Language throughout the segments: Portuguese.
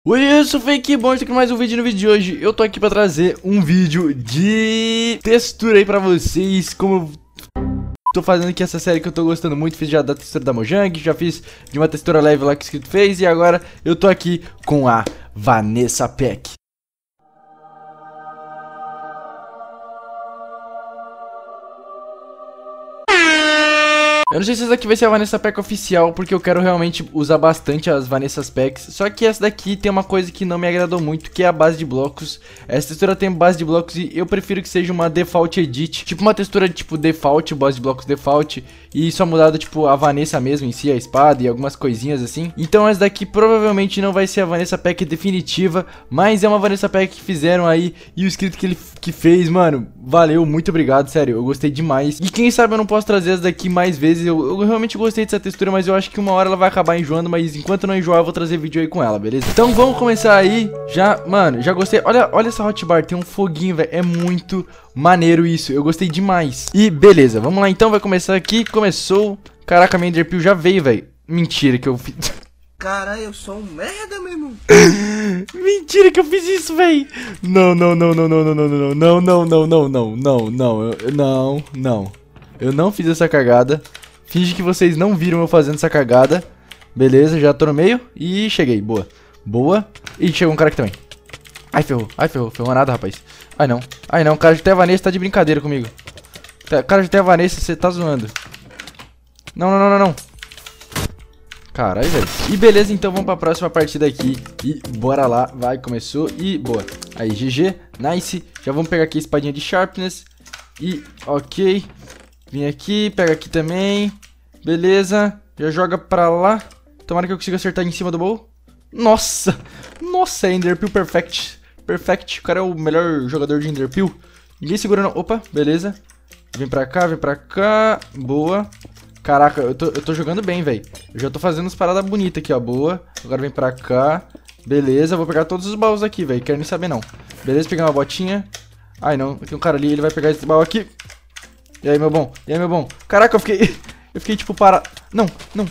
Oi, eu sou o Fake Bom, aqui mais um vídeo. No vídeo de hoje eu tô aqui pra trazer um vídeo de textura aí pra vocês. Como eu tô fazendo aqui essa série que eu tô gostando muito. Fiz já da textura da Mojang, já fiz de uma textura leve lá que o Escrito fez. E agora eu tô aqui com a Vanessa Peck. Eu não sei se essa daqui vai ser a Vanessa Peck oficial, porque eu quero realmente usar bastante as Vanessas Pecks. Só que essa daqui tem uma coisa que não me agradou muito, que é a base de blocos. Essa textura tem base de blocos e eu prefiro que seja uma Default Edit. Tipo uma textura tipo Default, base de blocos Default. E só mudado tipo a Vanessa mesmo em si, a espada e algumas coisinhas assim. Então essa daqui provavelmente não vai ser a Vanessa Peck definitiva, mas é uma Vanessa Peck que fizeram aí. E o inscrito que ele fez, mano, valeu, muito obrigado, sério, eu gostei demais. E quem sabe eu não posso trazer essa daqui mais vezes. Eu realmente gostei dessa textura, mas eu acho que uma hora ela vai acabar enjoando. Mas enquanto não enjoar, eu vou trazer vídeo aí com ela, beleza? Então vamos começar aí. Já, mano, já gostei. Olha essa hotbar, tem um foguinho, velho. É muito maneiro isso, eu gostei demais. E beleza, vamos lá então, vai começar aqui. Começou. Caraca, minha Enderpeel já veio, velho. Mentira que eu fiz. Caralho, eu sou um merda, meu irmão. Mentira que eu fiz isso, véi. Não. Eu não fiz essa cagada. Finge que vocês não viram eu fazendo essa cagada. Beleza, já tô no meio. E cheguei, boa. Boa. E chegou um cara aqui também. Ai, ferrou. Ferrou nada, rapaz. Ai, não. Cara de Té Vanessa tá de brincadeira comigo. Cara de Té Vanessa, você tá zoando. Não. Caralho, velho. E beleza, então vamos pra próxima partida aqui. E bora lá. Vai, começou. E boa. Aí, GG. Nice. Já vamos pegar aqui a espadinha de Sharpness. E, ok. Vim aqui, pega aqui também. Beleza. Já joga pra lá. Tomara que eu consiga acertar em cima do bowl. Nossa, Enderpeel Perfect. O cara é o melhor jogador de Enderpeel. Ninguém segura não. Opa, beleza. Vem pra cá. Boa. Caraca, eu tô jogando bem, velho. Eu já tô fazendo umas paradas bonitas aqui, ó. Boa. Agora vem pra cá. Beleza, vou pegar todos os baús aqui, velho. Quero nem saber, não. Beleza, pegar uma botinha. Ai, não. Tem um cara ali, ele vai pegar esse baú aqui. E aí, meu bom? Caraca, eu fiquei tipo parado. Não.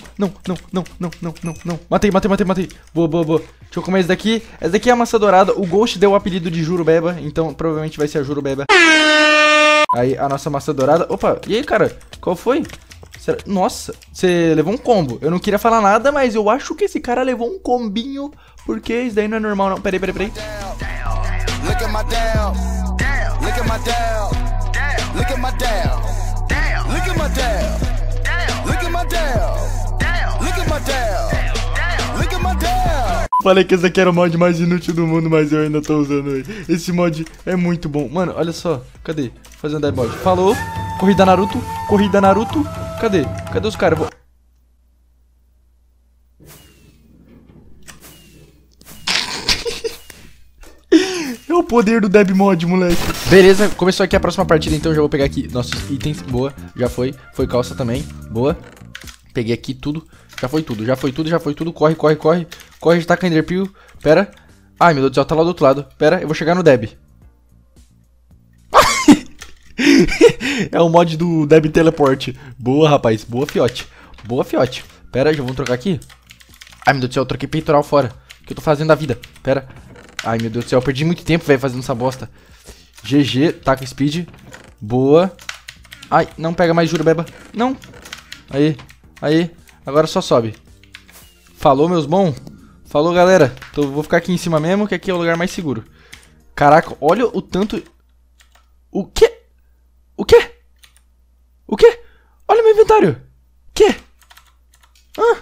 Matei. Boa. Deixa eu comer esse daqui. Essa daqui é a maçã dourada. O Ghost deu o apelido de Jurubeba, então provavelmente vai ser a Jurubeba. Aí, a nossa maçã dourada. Opa, e aí, cara? Qual foi? Nossa, você levou um combo. Eu não queria falar nada, mas eu acho que esse cara levou um combinho, porque isso daí não é normal, não. Peraí. Look at my down. Look at my down. Look at my down. Look at my down. Look at my down. Look at my down. Look at my down. Falei que esse aqui era o mod mais inútil do mundo, mas eu ainda tô usando ele. Esse mod é muito bom. Mano, olha só. Cadê? Fazendo dive mod. Falou. Corrida Naruto. Cadê os caras? É o poder do Deb Mod, moleque. Beleza, começou aqui a próxima partida, então eu já vou pegar aqui nossos itens. Boa, já foi. Foi calça também. Boa. Peguei aqui tudo. Já foi tudo. Corre. Já tá com a Enderpeel. Pera. Ai, meu Deus do céu, tá lá do outro lado. Pera, eu vou chegar no Deb. É o mod do Deb Teleport. Boa, rapaz. Boa, fiote. Pera, já vamos trocar aqui. Ai, meu Deus do céu, eu troquei peitoral fora. O que eu tô fazendo da vida? Pera. Ai, meu Deus do céu, eu perdi muito tempo, velho, fazendo essa bosta. GG, taca speed. Boa. Ai, não pega mais Jurubeba. Não. Aí. Agora só sobe. Falou, meus bons. Falou, galera. Então vou ficar aqui em cima mesmo, que aqui é o lugar mais seguro. Caraca, olha o tanto... O quê? Olha meu inventário. Quê? Hã?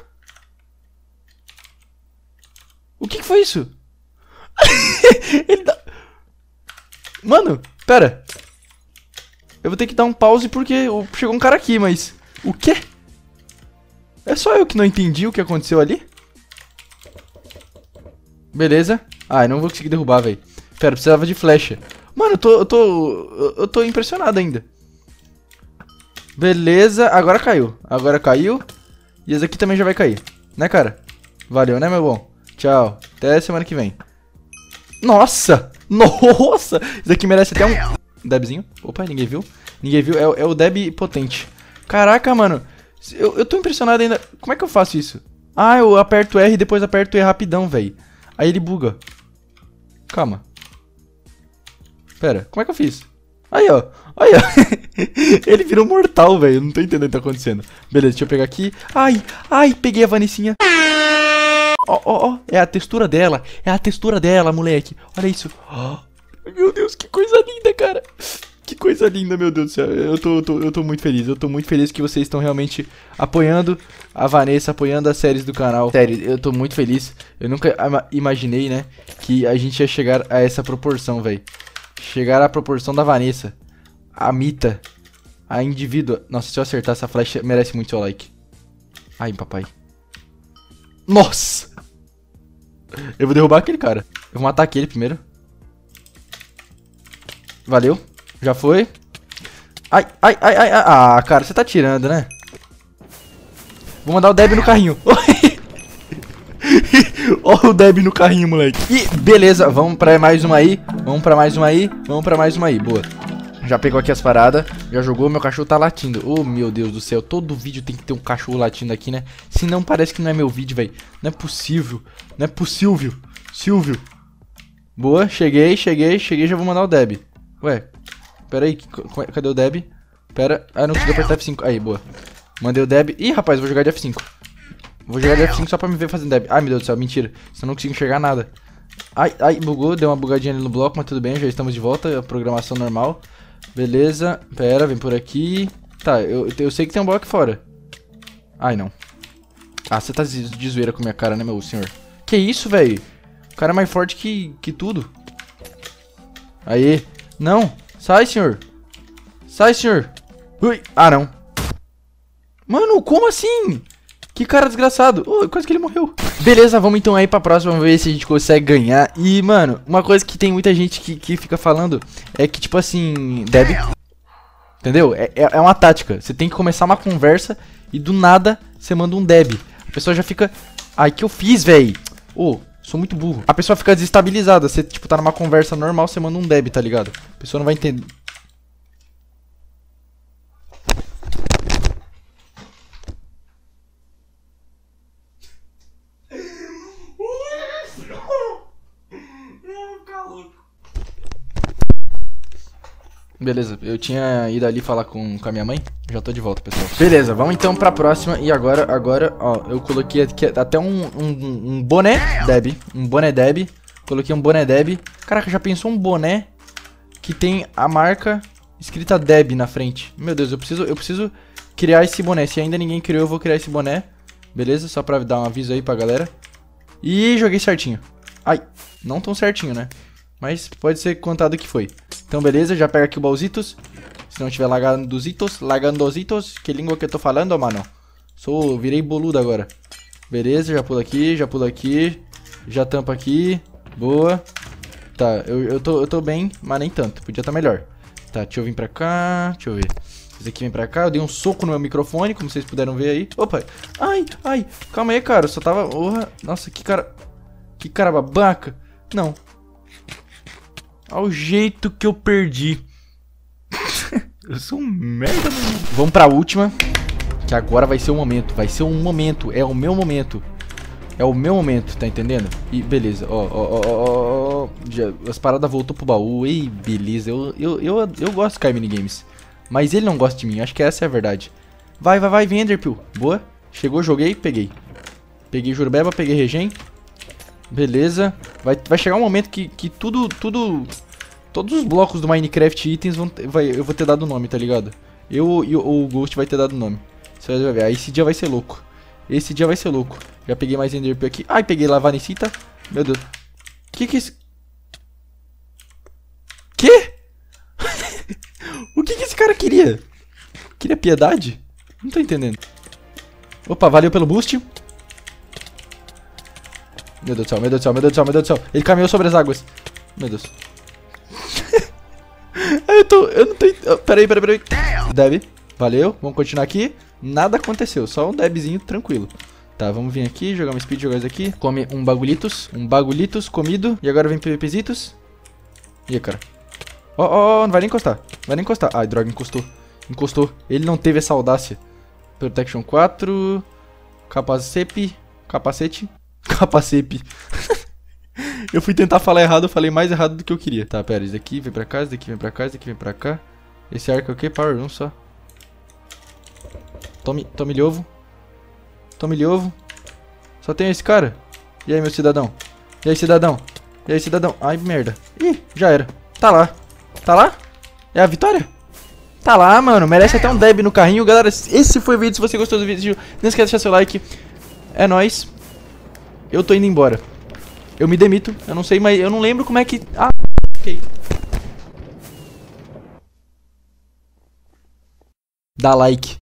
O que foi isso? Ele dá... Mano, pera. Eu vou ter que dar um pause porque chegou um cara aqui, mas... O quê? É só eu que não entendi o que aconteceu ali? Beleza. Ah, eu não vou conseguir derrubar, velho. Pera, precisava de flecha. Mano, eu tô impressionado ainda. Beleza, agora caiu. E esse aqui também já vai cair. Né, cara? Valeu, né, meu bom? Tchau. Até semana que vem. Nossa! Isso aqui merece até um Debzinho. Opa, ninguém viu. É o Deb potente. Caraca, mano. Eu tô impressionado ainda. Como é que eu faço isso? Ah, eu aperto R e depois aperto E rapidão, velho. Aí ele buga. Calma. Pera, como é que eu fiz? Aí, ó. Aí, ó. Ele virou mortal, velho. Eu não tô entendendo o que tá acontecendo. Beleza, deixa eu pegar aqui. Ai, ai, peguei a Vanessinha. Ó, ó, ó. É a textura dela. É a textura dela, moleque. Olha isso. Oh, meu Deus, que coisa linda, cara. Que coisa linda, meu Deus do céu. Eu tô muito feliz. Eu tô muito feliz que vocês estão realmente apoiando a Vanessa, apoiando as séries do canal. Sério, eu tô muito feliz. Eu nunca imaginei, né, que a gente ia chegar a essa proporção, velho. Chegar à proporção da Vanessa, a Mita, a indivídua. Nossa, se eu acertar essa flecha, merece muito seu like. Ai, papai. Nossa! Eu vou derrubar aquele cara. Eu vou matar aquele primeiro. Valeu. Já foi. Ai, ai, ai, ai, ai. Ah, cara, você tá tirando, né? Vou mandar o Deb no carrinho. Olha o Deb no carrinho, moleque. E beleza, vamos pra mais uma aí. Vamos pra mais uma aí. Vamos pra mais uma aí. Boa. Já pegou aqui as paradas. Já jogou. Meu cachorro tá latindo. Oh, meu Deus do céu. Todo vídeo tem que ter um cachorro latindo aqui, né? Senão parece que não é meu vídeo, velho. Não é possível. Não é possível. Silvio. Boa. Cheguei. Já vou mandar o Deb. Ué. Pera aí. Cadê o Deb? Pera. Ah, não consegui apertar F5. Aí, boa. Mandei o Deb. Ih, rapaz, vou jogar de F5. Vou jogar de F5 só pra me ver fazendo deb. Ai, meu Deus do céu, mentira. Senão não consigo enxergar nada. Ai, ai, bugou. Deu uma bugadinha ali no bloco, mas tudo bem. Já estamos de volta. A programação normal. Beleza. Pera, vem por aqui. Tá, eu sei que tem um bloco fora. Ai, não. Ah, você tá de zoeira com minha cara, né, meu senhor? Que isso, velho? O cara é mais forte que tudo. Aí. Não. Sai, senhor. Sai, senhor. Ui. Ah, não. Mano, como assim? Que cara desgraçado. Oh, quase que ele morreu. Beleza, vamos então aí pra próxima. Vamos ver se a gente consegue ganhar. E, mano, uma coisa que tem muita gente que fica falando é que, tipo assim, Deb. Entendeu? É uma tática. Você tem que começar uma conversa e do nada você manda um Deb. A pessoa já fica... Ai, que eu fiz, véi? Ô, sou muito burro. A pessoa fica desestabilizada. Você, tipo, tá numa conversa normal, você manda um Deb, tá ligado? A pessoa não vai entender. Beleza, eu tinha ido ali falar com a minha mãe. Já tô de volta, pessoal. Beleza, vamos então pra próxima. E agora, ó, eu coloquei aqui até um boné Deb. Um boné Deb. Coloquei um boné Deb. Caraca, já pensou um boné que tem a marca escrita Deb na frente? Meu Deus, eu preciso criar esse boné. Se ainda ninguém criou, eu vou criar esse boné. Beleza, só pra dar um aviso aí pra galera. E joguei certinho. Ai, não tão certinho, né? Mas pode ser contado que foi. Então beleza, já pega aqui o baúzitos. Se não tiver lagandositos, que língua que eu tô falando, mano? Virei boludo agora. Beleza, já pula aqui, já tampa aqui. Boa. Tá, eu tô bem, mas nem tanto, podia estar melhor. Tá, deixa eu vir pra cá, deixa eu ver. Esse aqui vem pra cá, eu dei um soco no meu microfone, como vocês puderam ver aí. Opa, ai, calma aí, cara, eu só tava... Nossa, que cara babaca. Não. Ao jeito que eu perdi. Eu sou um merda, mano. Vamos pra última. Que agora vai ser o momento. É o meu momento. É o meu momento, tá entendendo? E beleza, ó. As paradas voltou pro baú. Ei, beleza. Eu gosto de cair minigames. Mas ele não gosta de mim. Acho que essa é a verdade. Vai, vem, Enderpeel. Boa. Chegou, joguei, peguei. Peguei Jurbeba, peguei Regen. Beleza. Vai chegar um momento que todos os blocos do Minecraft itens eu vou ter dado nome, tá ligado? E o Ghost vai ter dado nome. Você vai ver. Aí esse dia vai ser louco. Já peguei mais Enderpeel aqui. Ai, peguei Lavanicita. Meu Deus. Que é esse... Que? O que esse cara queria? Queria piedade? Não tô entendendo. Opa, valeu pelo boost. Meu Deus do céu. Ele caminhou sobre as águas. Meu Deus. Eu não tô... Peraí. Deb, valeu. Vamos continuar aqui. Nada aconteceu, só um Debzinho tranquilo. Tá, vamos vir aqui, jogar um speed, jogar isso aqui. Come um bagulhitos comido. E agora vem PVPzitos. Ih, cara. Ó, não vai nem encostar. Ai, droga, encostou. Ele não teve essa audácia. Protection 4. Capacete. Eu fui tentar falar errado, eu falei mais errado do que eu queria. Tá, pera, esse daqui vem pra cá, esse daqui vem pra cá, esse daqui vem pra cá. Esse arco é o quê? Power 1 só. Tome-lhe ovo. Tome-lhe ovo. Só tem esse cara. E aí, meu cidadão? E aí, cidadão? E aí, cidadão? Ai, merda. Ih, já era. Tá lá. Tá lá? É a vitória? Tá lá, mano. Merece até um deb no carrinho. Galera, esse foi o vídeo. Se você gostou do vídeo, não esquece de deixar seu like. É nóis. Eu tô indo embora. Eu me demito. Eu não sei, mas eu não lembro como é que... Ah, ok. Dá like.